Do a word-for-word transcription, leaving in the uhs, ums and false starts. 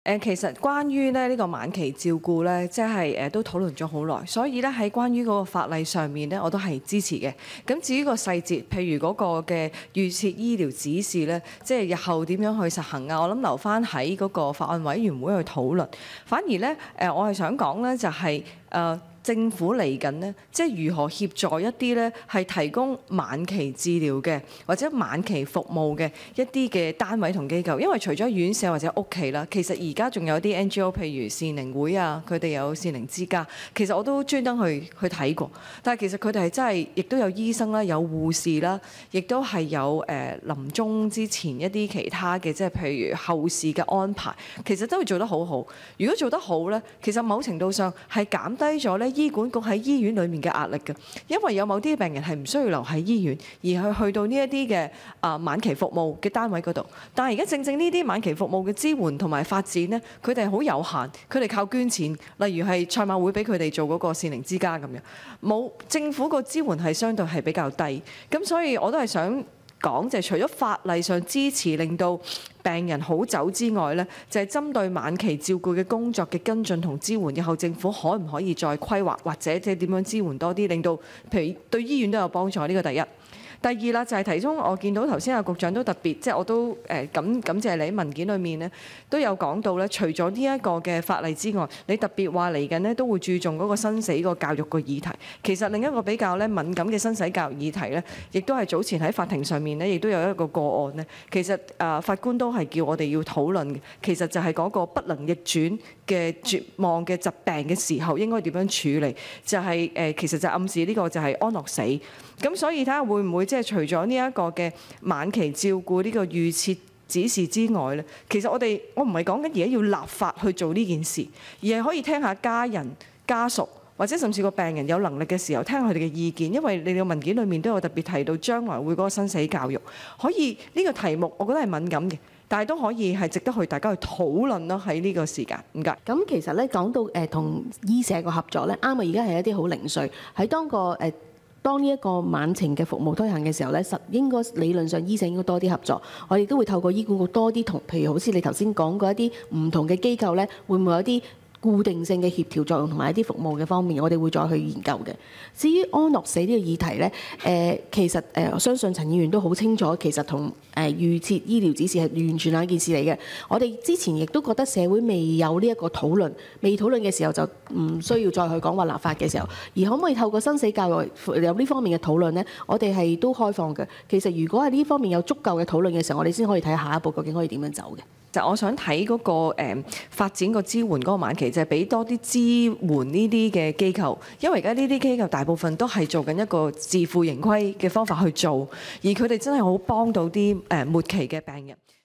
誒其實關於咧呢個晚期照顧咧，即係誒都討論咗好耐，所以咧喺關於嗰個法例上面咧，我都係支持嘅。咁至於個細節，譬如嗰個嘅預設醫療指示咧，即係日後點樣去實行啊？我諗留翻喺嗰個法案委員會去討論。反而咧誒，我係想講咧就係誒。政府嚟緊呢，即係如何協助一啲呢係提供晚期治療嘅或者晚期服務嘅一啲嘅單位同機構，因為除咗院舍或者屋企啦，其實而家仲有啲 N G O，譬如善寧會啊，佢哋有善寧之家，其實我都專登去去睇過，但係其實佢哋係真係亦都有醫生啦，有護士啦，亦都係有誒臨終之前一啲其他嘅，即係譬如後事嘅安排，其實都會做得好好。如果做得好呢，其實某程度上係減低咗呢醫管局喺醫院裏面嘅壓力嘅，因為有某啲病人係唔需要留喺醫院，而係去到呢一啲嘅啊晚期服務嘅單位嗰度。但係而家正正呢啲晚期服務嘅支援同埋發展呢，佢哋係好有限，佢哋靠捐錢，例如係賽馬會俾佢哋做嗰個善寧之家咁樣，冇政府個支援係相對係比較低，咁所以我都係想講就係除咗法例上支持令到病人好走之外呢，就係針對晚期照顧嘅工作嘅跟進同支援，以後政府可唔可以再規劃或者即係點樣支援多啲，令到譬如對醫院都有幫助。呢個第一。第二啦，就係其中我見到頭先阿局長都特別，即係我都誒感感謝你喺文件裏面呢都有講到咧，除咗呢一個嘅法例之外，你特別話嚟緊呢都會注重嗰個生死個教育個議題。其實另一個比較咧敏感嘅生死教育議題咧，亦都係早前喺法庭上面呢，亦都有一個個案呢。其實誒法官都係叫我哋要討論嘅，其實就係嗰個不能逆轉嘅絕望嘅疾病嘅時候應該點樣處理，就係誒其實就暗示呢個就係安樂死。咁所以睇下會唔會即係除咗呢一個嘅晚期照顧呢個預設指示之外咧，其實我哋我唔係講緊而家要立法去做呢件事，而係可以聽下家人家屬或者甚至個病人有能力嘅時候聽佢哋嘅意見，因為你個文件裏面都有特別提到將來會嗰個生死教育，可以呢個題目我覺得係敏感嘅，但係都可以係值得去大家去討論咯。喺呢個時間，唔該。 咁其實咧講到誒同醫社個合作咧，啱啊！而家係一啲好零碎喺當個誒。當呢一個晚晴嘅服務推行嘅時候咧，實應該理論上醫社應該多啲合作。我哋都會透過醫管局多啲同，譬如好似你頭先講過一啲唔同嘅機構咧，會唔會有啲固定性嘅協調作用同埋一啲服務嘅方面，我哋會再去研究嘅。至於安樂死呢個議題呢，誒其實誒我相信陳議員都好清楚，其實同誒預設醫療指示係完全兩件事嚟嘅。我哋之前亦都覺得社會未有呢一個討論，未討論嘅時候就唔需要再去講話立法嘅時候，而可唔可以透過生死教育有呢方面嘅討論呢？我哋係都開放嘅。其實如果係呢方面有足夠嘅討論嘅時候，我哋先可以睇下一步究竟可以點樣走嘅。 就我想睇嗰個誒發展個支援嗰個晚期，就係俾多啲支援呢啲嘅機構，因為而家呢啲機構大部分都係做緊一個自負盈虧嘅方法去做，而佢哋真係好幫到啲誒末期嘅病人。